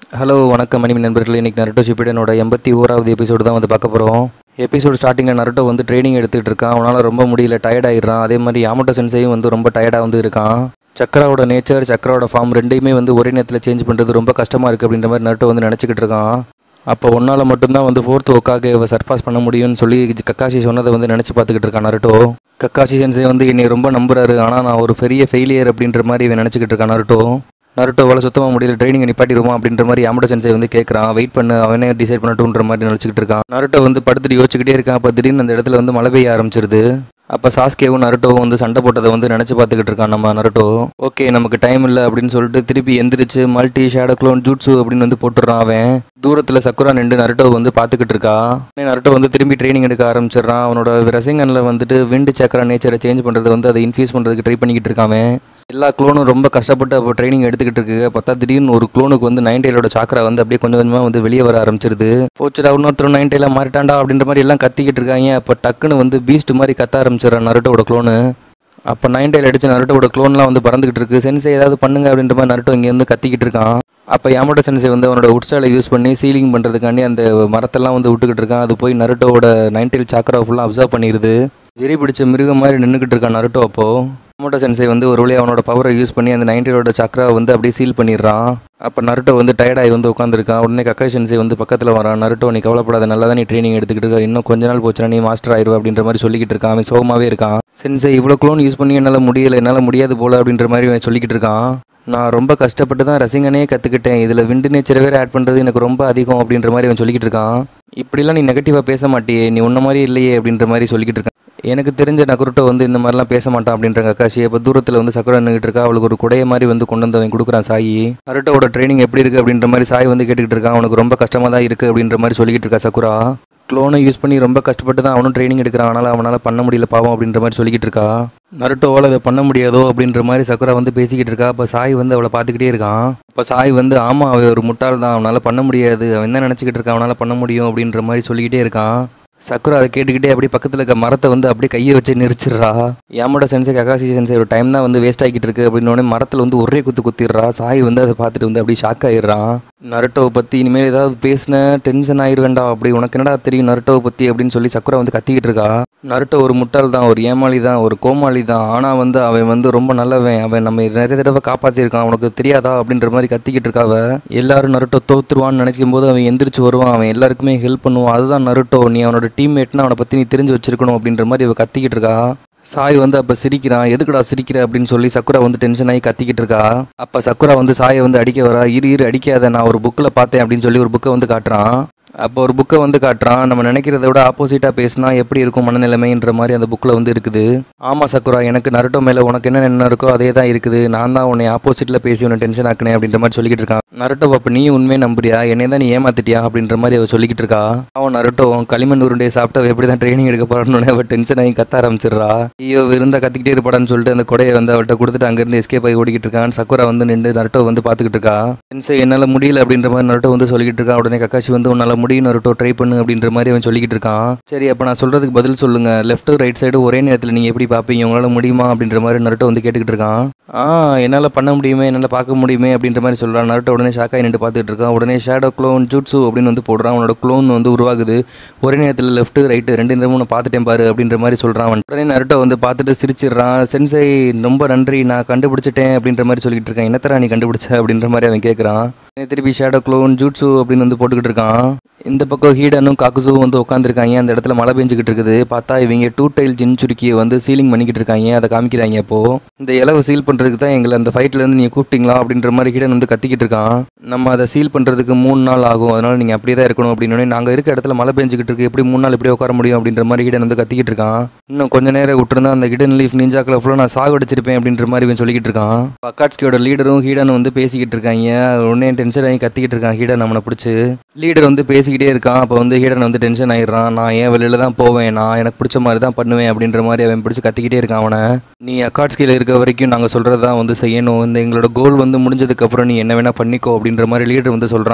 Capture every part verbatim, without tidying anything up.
Hello வணக்கம் anime நண்பர்களே. இன்றைக்கி நருட்டோ ஷிப்புடனோட எண்பத்தி ஓராவது எபிசோடு தான் வந்து பார்க்க போகிறோம். எபிசோடு ஸ்டார்டிங்கில் நருட்டோ வந்து ட்ரைனிங் எடுத்துகிட்டு இருக்கான். அவனால் ரொம்ப முடியல, டயர்ட் ஆகிடுறான். அதே மாதிரி யாமட்டோ சென்சையும் வந்து ரொம்ப டயர்டாக வந்து இருக்கான். சக்கராவோட நேச்சர், சக்கராவோட ஃபார்ம் ரெண்டையுமே வந்து ஒரே நேரத்தில் சேஞ்ச் பண்ணுறது ரொம்ப கஷ்டமாக இருக்குது அப்படின்ற மாதிரி நருட்டோ வந்து நினச்சிக்கிட்டு இருக்கான். அப்போ ஒன்றால் மட்டும்தான் வந்து ஃபோர்த் ஒக்காக சர்பாஸ் பண்ண முடியும்னு சொல்லி கக்காஷி சொன்னதை வந்து நினச்சி பார்த்துக்கிட்டு இருக்கான் நருட்டோ. கக்காஷி சென்சை வந்து என்னை ரொம்ப நம்புறாரு, ஆனால் நான் ஒரு பெரிய ஃபெயிலியர் அப்படின்ற மாதிரி இவன் நினச்சிக்கிட்டு இருக்கான் நருட்டோ. நருட்டோவால் சுத்தமாக முடியல, ட்ரைனிங் நிப்பாட்டிடுவோம் அப்படின்ற மாதிரி யாமட்டோ சென்சை வந்து கேட்குறான். வெயிட் பண்ணு, அவனே டிசைட் பண்ணட்டுன்ற மாதிரி நினச்சிக்கிட்டு இருக்கான். நருட்டோ வந்து படுத்துட்டு யோசிச்சுக்கிட்டே இருக்கான். அப்போ திடீர்னு அந்த இடத்துல வந்து மழை பெய்ய ஆரம்பிச்சிருது. அப்போ சாஸ்கேவும் நருட்டோவும் வந்து சண்டை போட்டதை வந்து நினச்சி பார்த்துக்கிட்டு இருக்கான் நம்ம நருட்டோ. ஓகே, நமக்கு டைம் இல்லை அப்படின்னு சொல்லிட்டு திருப்பி எந்திரிச்சு மல்டி ஷேடோ க்ளோன் ஜூட்ஸு அப்படின்னு வந்து போட்டுடுறான். அவன் தூரத்தில் சக்குரா நின்று நருட்டோ வந்து பார்த்துக்கிட்டு இருக்கா. நருட்டோ வந்து திரும்பி ட்ரைனிங் எடுக்க ஆரம்பிச்சிடறான். அவனோட ரசிங்கனில் வந்துட்டு விண்டு சக்கரா நேச்சரை சேஞ்ச் பண்ணுறது வந்து அதை இன்ஃபியூஸ் பண்ணுறதுக்கு ட்ரை பண்ணிக்கிட்டு இருக்கான். எல்லா க்ளோனும் ரொம்ப கஷ்டப்பட்டு அப்போ ட்ரைனிங் எடுத்துக்கிட்டு இருக்கு. பார்த்தா திடீர்னு ஒரு க்ளோனுக்கு வந்து நைன் டெயிலோட சாக்கரா வந்து அப்படியே கொஞ்சம் கொஞ்சமாக வந்து வெளியே வர ஆரம்பிச்சிருது. போச்சுடா, இன்னொருத்தர் நைன் டெயிலாக மாறிட்டாண்டா அப்படின்ற மாதிரி எல்லாம் கத்திக்கிட்டு இருக்காங்க. அப்போ டக்குன்னு வந்து பீஸ்ட் மாதிரி கத்த ஆரம்பிச்சிடறான் நருட்டோட க்ளோனு. அப்போ நைன் டெயில் அடிச்சு நருட்டோட க்ளோன்லாம் வந்து பறந்துக்கிட்டு இருக்கு. சென்சை ஏதாவது பண்ணுங்க அப்படின்ற மாதிரி நருட்டோ இங்கே வந்து கத்திக்கிட்டு இருக்கான். அப்போ யாமட்டோ சென்சை வந்து அவனோட உட்ஸ்டாலை யூஸ் பண்ணி சீலிங் பண்ணுறதுக்காண்டி அந்த மரத்தெல்லாம் வந்து விட்டுக்கிட்டு இருக்கான். அது போய் நருட்டோட நைன் டெயில் சாக்கரா ஃபுல்லாக அப்சர்வ் பண்ணிடுது. வெறி பிடிச்ச மிருகம் மாதிரி நின்றுக்கிட்டு இருக்கான் நருட்டோ. அப்போது யாமட்டோ சென்சை வந்து ஒரு வழியாக அவனோட பவரை யூஸ் பண்ணி அந்த நைன் டெயிலோட சக்கராவை வந்து அப்படியே சீல் பண்ணிடுறான். அப்போ நருட்டோ வந்து டயர்டாகி வந்து உட்காந்துருக்கான். உடனே கக்காஷி சென்சை வந்து பக்கத்தில் வரான். நருட்டோ, நீ கவலைப்படாத, நல்லா தான் நீ ட்ரைனிங் எடுத்துக்கிட்டு இருக்க, இன்னும் கொஞ்ச நாள் போச்சுன்னா நீ மாஸ்டர் ஆயிடுவ அப்படின்ற மாதிரி சொல்லிக்கிட்டு இருக்கான். அவன் சோகமாகவே இருக்கான். சென்சை, இவ்வளோ க்ளோன் யூஸ் பண்ணி என்னால் முடியலை, என்னால் முடியாது போல அப்படின்ற மாதிரி அவன் சொல்லிக்கிட்டு இருக்கான். நான் ரொம்ப கஷ்டப்பட்டு தான் ரசிங்கனே கற்றுக்கிட்டேன், இதில் விண்டு நேச்சரை வேறு ஆட் பண்ணுறது எனக்கு ரொம்ப அதிகம் அப்படின்ற மாதிரி அவன் சொல்லிக்கிட்டு இருக்கான். இப்படிலாம் நீ நெகட்டிவாக பேச மாட்டியே, நீ உன்ன மாதிரி இல்லையே அப்படின்ற மாதிரி சொல்லிக்கிட்டு இருக்கான். எனக்கு தெரிஞ்ச நருட்டோ வந்து இந்த மாதிரிலாம் பேச மாட்டான் அப்படின்ற கக்காஷி. அப்போ தூரத்தில் வந்து சக்கரா நின்றுட்டு இருக்கா. அவளுக்கு ஒரு குடைய மாதிரி வந்து கொண்டு வந்து அவன் கொடுக்குறான் சாயி. நருட்டோட ட்ரைனிங் எப்படி இருக்குது அப்படின்ற மாதிரி சாய் வந்து கேட்டுக்கிட்டு இருக்கான். அவனுக்கு ரொம்ப கஷ்டமாக தான் இருக்குது அப்படின்ற மாதிரி சொல்லிக்கிட்டு இருக்கா சக்குரா. க்ளோனை யூஸ் பண்ணி ரொம்ப கஷ்டப்பட்டு தான் அவனும் ட்ரைனிங் எடுக்கிறான், ஆனால் அவனால் பண்ண முடியல பாவம் அப்படின்ற மாதிரி சொல்லிக்கிட்டு இருக்கா. நருட்டோவால் அதை பண்ண முடியாதோ அப்படின்ற மாதிரி சக்குரா வந்து பேசிக்கிட்டு இருக்கா. அப்போ சாய் வந்து அவளை பார்த்துக்கிட்டே இருக்கான். இப்போ சாய் வந்து ஆமாம், அவன் ஒரு முட்டாள் தான், அவனால் பண்ண முடியாது, அவன் என்ன நினச்சிக்கிட்டு இருக்கான், அவனால் பண்ண முடியும் அப்படின்ற மாதிரி சொல்லிக்கிட்டே இருக்கான். சக்குரா அதை கேட்டுக்கிட்டே அப்படியே பக்கத்தில் இருக்க மரத்தை வந்து அப்படியே கையை வச்சு நெரிச்சிடுறா. யாமட்டோ சென்சை கக்காஷி சென்சை ஒரு டைம் தான் வந்து வேஸ்ட் ஆகிட்டு இருக்கு அப்படின்னோடனே மரத்தில் வந்து ஒரே குத்து குத்திடுறா. சாய் வந்து அதை பார்த்துட்டு வந்து அப்படியே ஷாக் ஆகிடுறான். நருட்டோவை பற்றி இனிமேல் ஏதாவது பேசின டென்ஷன் ஆயிடுவேண்டா, அப்படி உனக்கு என்னடா தெரியும் நருட்டோவை பற்றி அப்படின்னு சொல்லி சக்குரா வந்து கத்திக்கிட்டு இருக்கா. நருட்டோ ஒரு முட்டாள் தான், ஒரு ஏமாளி தான், ஒரு கோமாளி தான், ஆனால் வந்து அவன் வந்து ரொம்ப நல்லவன், அவன் நம்ம நிறைய தடவை காப்பாற்றிருக்கான், அவனுக்கு தெரியாதா அப்படின்ற மாதிரி கத்திக்கிட்டு இருக்காவ. எல்லாரும் நருட்டோ தோத்துருவான்னு நினைக்கும் போது அவன் எந்திரிச்சு வருவான், அவன் எல்லாருக்குமே ஹெல்ப் பண்ணுவான், அதுதான் நருட்டோ, நீ அவனோட டீம்மேட்னா அவனை பற்றி நீ தெரிஞ்சு வச்சிருக்கணும் அப்படின்ற மாதிரி அவள் கத்திக்கிட்டு இருக்கா. சாய் வந்து அப்போ சிரிக்கிறான். எதுக்குடா சிரிக்கிற அப்படின்னு சொல்லி சக்குரா வந்து டென்ஷன் ஆகி கத்திக்கிட்டு இருக்கா. அப்போ சக்குரா வந்து சாயை வந்து அடிக்க வரா. இரு இரு அடிக்காத, நான் ஒரு புக்கில் பார்த்தேன் அப்படின்னு சொல்லி ஒரு புக்கை வந்து காட்டுறான். அப்போ ஒரு புக்கை வந்து காட்டுறான். நம்ம நினைக்கிறத விட ஆப்போசிட்டாக பேசினா எப்படி இருக்கும் மனநிலைமைன்ற மாதிரி அந்த புக்கில் வந்து இருக்குது. ஆமாம் சக்குரா, எனக்கு நருட்டோ மேலே உனக்கு என்ன என்ன இருக்கோ அதே தான் இருக்குது, நான் தான் உன்னை ஆப்போசிட்டில் பேசி உன்னை டென்ஷன் ஆக்கினேன் அப்படின்ற மாதிரி சொல்லிக்கிட்டு இருக்கான். நருட்டோ, அப்போ நீ உண்மையை நம்புறியா, என்னை தான் நீ ஏமாத்திட்டியா அப்படின்ற மாதிரி அவள் சொல்லிக்கிட்டு இருக்கா. அவன் நருட்டோ களிமண் உருண்டே சாப்பிட்டு அவள் எப்படி தான் ட்ரைனிங் எடுக்க போறான்னு அவள் டென்ஷன் ஆகி கத்த ஆரம்பிச்சிடுறா. ஐயோ, விருந்தா கத்திக்கிட்டே இருப்பாடான்னு சொல்லிட்டு அந்த கொடையை வந்து அவள்கிட்ட கொடுத்துட்டு அங்கேருந்து எஸ்கேப் ஆகி ஓடிக்கிட்டு இருக்கான். சக்குரா வந்து நின்று நருட்டோ வந்து பார்த்துக்கிட்டு இருக்கா. சென்சை, என்னால் முடியல அப்படின்ற மாதிரி நருட்டோ வந்து சொல்லிக்கிட்டு இருக்கா. உடனே கக்காஷி வந்து உன்னால் முடியும் நருட்டோ, ட்ரை பண்ணு அப்படின்ற மாதிரி அவன் சொல்லிக்கிட்டு இருக்கான். சரி, அப்போ நான் சொல்றதுக்கு பதில் சொல்லுங்க, லெஃப்ட் ரைட் சைடு ஒரே நேரத்தில் நீங்கள் எப்படி பார்ப்பீங்க, உங்களால் முடியுமா அப்படின்ற மாதிரி நருட்டோ வந்து கேட்டுக்கிட்டு இருக்கான். ஆ என்னால் பண்ண முடியுமே, என்னால் பார்க்க முடியுமே அப்படின்ற மாதிரி சொல்கிறான். நருட்டோ உடனே ஷாக்காய் நின்று பார்த்துட்டு இருக்கான். உடனே ஷேடோ க்ளோன் ஜூட்ஸு அப்படின்னு வந்து போடுறான். அவனோட க்ளோன் வந்து உருவாகுது. ஒரே நேரத்தில் லெஃப்ட் ரைட்டு ரெண்டு நேரமும் நான் பார்த்துட்டேன் பாரு அப்படின்ற மாதிரி சொல்கிறான். அவன் உடனே நருட்டோ வந்து பார்த்துட்டு சிரிச்சிடுறான். சென்சை, ரொம்ப நன்றி, நான் கண்டுபிடிச்சிட்டேன் அப்படின்ற மாதிரி சொல்லிட்டு இருக்கான். என்னத்தரா நீ கண்டுபிடிச்ச அப்படின்ற மாதிரி அவன் கேட்குறான். திருப்பி ஷேடோ க்ளோன் ஜூட்ஸு அப்படின்னு வந்து போட்டுக்கிட்டு இருக்கான். இந்த பக்கம் ஹீடனும் காக்குசுவும் வந்து உட்காந்துருக்காங்க. அந்த இடத்துல மழை பெஞ்சிக்கிட்டு இருக்குது. பார்த்தா இவங்க டூ டைல் ஜின் சுருக்கியை வந்து சீலிங் பண்ணிக்கிட்டு இருக்காங்க. அதை காமிக்கிறாங்க. அப்போ இந்த இலவை சீல் பண்ணுறதுக்கு தான் எங்களை அந்த ஃபைட்லேருந்து நீங்கள் கூப்பிட்டீங்களா அப்படின்ற மாதிரி ஹீடன் வந்து கத்திக்கிட்டு இருக்கான். நம்ம அதை சீல் பண்ணுறதுக்கு மூணு நாள் ஆகும், அதனால் நீங்கள் அப்படியே தான் இருக்கணும் அப்படின்னு. நாங்கள் இருக்க இடத்துல மழை பெஞ்சிக்கிட்டு இருக்கு, எப்படி மூணு நாள் இப்படியே உட்கார முடியும் அப்படின்ற மாதிரி ஹீடன் வந்து கத்திக்கிட்டு இருக்கான். இன்னும் கொஞ்சம் நேரம் விட்டுருந்தா அந்த ஹிடன் லீஃப் நிஞ்சாக்களை ஃபுல்லாக நான் சாகடிச்சிருப்பேன் அப்படின்ற மாதிரி இவன் சொல்லிக்கிட்டு இருக்கான். அக்காட்ஸ்கியோட லீடரும் ஹீடனும் வந்து பேசிக்கிட்டு இருக்காங்க. உடனே டென்ஷன் ஆகி கத்திக்கிட்டு இருக்கான் ஹீடன் அவனை பிடிச்சி. லீடர் வந்து பேசிக்கிட்டே இருக்கான். அப்போ வந்து ஹீடன் வந்து டென்ஷன் ஆயிடுறான். நான் ஏன் வெளியில தான் போவேன், நான் எனக்கு பிடிச்ச மாதிரி தான் பண்ணுவேன் அப்படின்ற மாதிரி அவன் பிடிச்சி கத்திக்கிட்டே இருக்கான் அவனை. நீ அக்காட்ஸ்கியில் இருக்க வரைக்கும் நாங்கள் சொல்கிறது தான் வந்து செய்யணும், இந்த எங்களோட கோல் வந்து முடிஞ்சதுக்கப்புறம் நீ என்ன வேணால் பண்ணிக்கோ அப்படின்ற மாதிரி லீடர் வந்து சொல்கிறான்.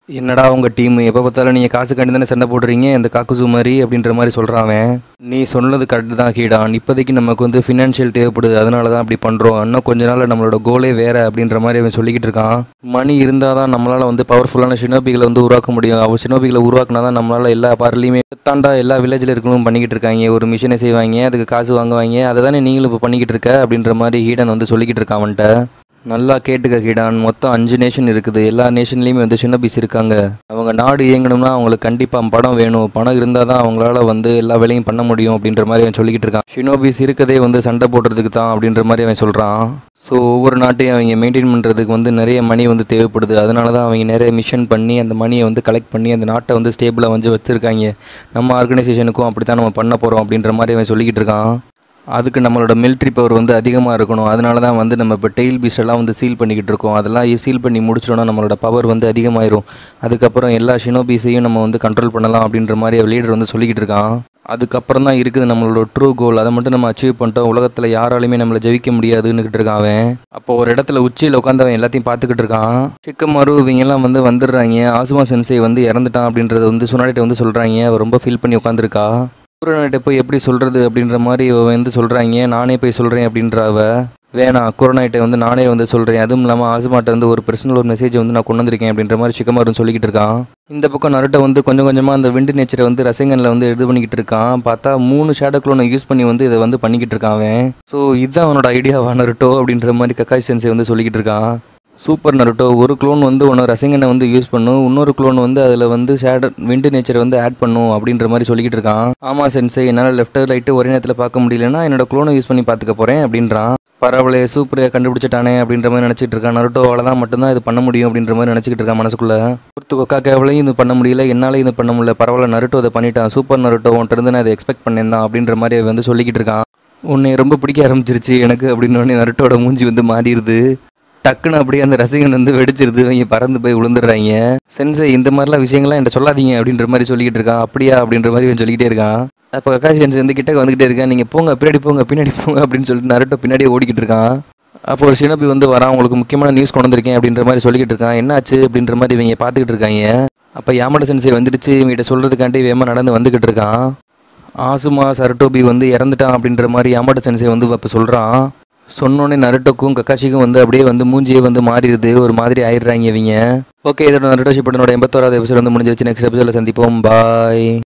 என்னடா உங்கள் டீம் எப்போ பார்த்தாலும் நீங்கள் காசு கண்டு தானே சண்டை போடுறீங்க இந்த காக்குசு மாதிரி அப்படின்ற மாதிரி சொல்கிறான் அவன். நீ சொன்னது கரெக்டு தான் ஹீடான், இப்போதைக்கு நமக்கு வந்து ஃபினான்ஷியல் தேவைப்படுது, அதனால தான் அப்படி பண்ணுறோம், இன்னும் கொஞ்ச நாள் நம்மளோட கோலே வேறு அப்படின்ற மாதிரி அவன் சொல்லிக்கிட்டு இருக்கான். மணி இருந்தால் தான் நம்மளால் வந்து பவர்ஃபுல்லான ஷினோபிகளை வந்து உருவாக்க முடியும். அவள் ஷினோபிகளை உருவாக்குனா தான் நம்மளால் எல்லா பார்லையுமே தாண்டா எல்லா வில்லேஜில் இருக்கணும் பண்ணிக்கிட்டு இருக்காங்க. ஒரு மிஷினை செய்வாங்க, அதுக்கு காசு வாங்குவாங்க, அதை தானே நீங்களும் இப்போ பண்ணிக்கிட்டு இருக்க அப்படின்ற மாதிரி ஹீடன் வந்து சொல்லிக்கிட்டு இருக்கான் அவன்கிட்ட. நல்லா கேட்டுக்க ஹீடான், மொத்தம் அஞ்சு நேஷன் இருக்குது, எல்லா நேஷன்லேயுமே வந்து ஷினோபிஸ் இருக்காங்க. அவங்க நாடு இயங்கணும்னா அவங்களுக்கு கண்டிப்பாக பணம் வேணும், பணம் இருந்தால் தான் அவங்களால வந்து எல்லா வேலையும் பண்ண முடியும் அப்படின்ற மாதிரி அவன் சொல்லிக்கிட்டு இருக்கான். ஷினோபிஸ் இருக்கதே வந்து சண்டை போடுறதுக்கு தான் அப்படின்ற மாதிரி அவன் சொல்கிறான். ஸோ ஒவ்வொரு நாட்டையும் அவங்க மெயின்டைன் பண்ணுறதுக்கு வந்து நிறைய மணி வந்து தேவைப்படுது, அதனால தான் அவங்க நிறைய மிஷன் பண்ணி அந்த மணியை வந்து கலெக்ட் பண்ணி அந்த நாட்டை வந்து ஸ்டேபிளாக வந்து வச்சுருக்காங்க. நம்ம ஆர்கனைசேஷனுக்கும் அப்படி தான் நம்ம பண்ண போகிறோம் அப்படின்ற மாதிரி அவன் சொல்லிக்கிட்டு இருக்கான். அதுக்கு நம்மளோட மிலிட்ரி பவர் வந்து அதிகமாக இருக்கணும், அதனால தான் வந்து நம்ம இப்போ டெயில் பீஸ்டெல்லாம் வந்து சீல் பண்ணிக்கிட்டு இருக்கோம். அதெல்லாம் சீல் பண்ணி முடிச்சிட்டோன்னா நம்மளோட பவர் வந்து அதிகமாயிரும். அதுக்கப்புறம் எல்லா ஷினோபீஸையும் நம்ம வந்து கண்ட்ரோல் பண்ணலாம் அப்படின்ற மாதிரி லீடர் வந்து சொல்லிக்கிட்டு இருக்கான். அதுக்கப்புறம் தான் இருக்குது நம்மளோட ட்ரூ கோல், அதை மட்டும் நம்ம அச்சீவ் பண்ணிட்டோம், உலகத்தில் யாராலையுமே நம்மளை ஜெயிக்க முடியாதுன்னுக்கிட்டு இருக்கான் அவன். அப்போ ஒரு இடத்துல உச்சியில் உட்காந்து அவன் எல்லாத்தையும் பார்த்துக்கிட்டு இருக்கான். ஷிக்கமாரு இவங்கெல்லாம் வந்து வந்துடுறாங்க. ஆசுமா சென்சை வந்து இறந்துட்டான் அப்படின்றத வந்து சுனாடிட்ட வந்து சொல்கிறாங்க. அவள் ரொம்ப ஃபீல் பண்ணி உட்காந்துருக்கா. குரோனாட்ட போய் எப்படி சொல்கிறது அப்படின்ற மாதிரி வந்து சொல்கிறாங்க. நானே போய் சொல்கிறேன் அப்படின்றவ. வேணாம், குரோனாட்டை வந்து நானே வந்து சொல்கிறேன், அதுவும் இல்லாமல் ஆசுமாட்ட வந்து ஒரு பர்சனல் ஒரு மெசேஜ் வந்து நான் கொண்டு வந்திருக்கேன் அப்படின்ற மாதிரி ஷிக்கமாருன்னு சொல்லிக்கிட்டு இருக்கான். இந்த பக்கம் நருட்டோ வந்து கொஞ்சம் கொஞ்சமாக அந்த விண்டு நேச்சரை வந்து ரசிகனில் வந்து இது பண்ணிக்கிட்டு இருக்கான். பார்த்தா மூணு ஷேடோ க்ளோனை யூஸ் பண்ணி வந்து இதை வந்து பண்ணிக்கிட்டு இருக்கான் அவன். ஸோ இதுதான் அவனோட ஐடியாவா நருட்டோ அப்படின்ற மாதிரி கக்காஷி சென்சை வந்து சொல்லிக்கிட்டு இருக்கான். சூப்பர் நருட்டோ, ஒரு க்ளோன் வந்து உன்னோட ரசிகனை வந்து யூஸ் பண்ணும், இன்னொரு க்ளோன் வந்து அதில் வந்து ஷேடோ விண்டு நேச்சரை வந்து ஆட் பண்ணும் அப்படின்ற மாதிரி சொல்லிக்கிட்டு இருக்கான். ஆமாம் சென்சை, என்னால் லெஃப்ட் ரைட்டு ஒரே நேரத்தில் பார்க்க முடியலன்னா என்னோட க்ளோனை யூஸ் பண்ணி பார்த்துக்க போகிறேன் அப்படின்றான். பரவாயில்ல, சூப்பரை கண்டுபிடிச்சிட்டானே அப்படின்ற மாதிரி நினச்சிட்டு இருக்கான். நருட்டோவால் தான் மட்டும்தான் இது பண்ண முடியும் அப்படின்ற மாதிரி நினச்சிக்கிட்டு இருக்கான் மனசுக்குள்ளே. ஒருத்து கொக்கா கேவலையும் இது பண்ண முடியல, என்னாலையும் இது பண்ண முடியல, பரவாயில்ல நருட்டோ அதை பண்ணிட்டான், சூப்பர் நருட்டோ உன்ட்டு இருந்து நான் இதை எக்ஸ்பெக்ட் பண்ணேன் தான் அப்படின்ற மாதிரி வந்து சொல்லிக்கிட்டு இருக்கான். உன்னை ரொம்ப பிடிக்க ஆரம்பிச்சிருச்சு எனக்கு அப்படின்னு நருட்டோட மூஞ்சி வந்து மாறிடுது. டக்குன்னு அப்படியே அந்த ரசிகன் வந்து வெடிச்சிருது, இவங்க பறந்து போய் விழுந்துடுறாங்க. சென்சை இந்த மாதிரிலாம் விஷயங்கள்லாம் என்கிட்ட சொல்லாதீங்க அப்படின்ற மாதிரி சொல்லிக்கிட்டு இருக்கான். அப்படியா அப்படின்ற மாதிரி இவன் சொல்லிக்கிட்டே இருக்கான். அப்போ கக்காஷி சென்சை வந்து கிட்ட வந்துக்கிட்டே இருக்கான். நீங்கள் போங்க, பின்னாடி போங்க, பின்னாடி போங்க அப்படின்னு சொல்லிட்டு நருட்டோ பின்னாடியே ஓடிக்கிட்டு இருக்கான். அப்போ ஒரு ஷினோபி வந்து வரான், உங்களுக்கு முக்கியமான நியூஸ் கொண்டு வந்திருக்கேன் அப்படின்ற மாதிரி சொல்லிக்கிட்டு இருக்கான். என்னாச்சு அப்படின்ற மாதிரி இவங்க பார்த்துக்கிட்டு இருக்காங்க. அப்போ யாமாட்டோ சென்சை வந்துடுச்சு, இவங்ககிட்ட சொல்கிறதுக்காண்டி வேகமாக நடந்து வந்துக்கிட்டு இருக்கான். ஆசுமா சரட்டோபி வந்து இறந்துட்டான் அப்படின்ற மாதிரி யாமாட்டோ சென்சை வந்து அப்போ சொல்கிறான். சொன்னோன்னே நருட்டோக்கும் கக்காஷிக்கும் வந்து அப்படியே வந்து மூஞ்சியே வந்து மாறிடுது, ஒரு மாதிரி ஆயிடுறாங்க இவங்க. ஓகே, இதோட நருட்டோ ஷிப்படனோட எண்பத்தோராவது எபிசோட் வந்து முடிஞ்சிருச்சு. நெக்ஸ்ட் எபிசோடில் சந்திப்போம். பாய்.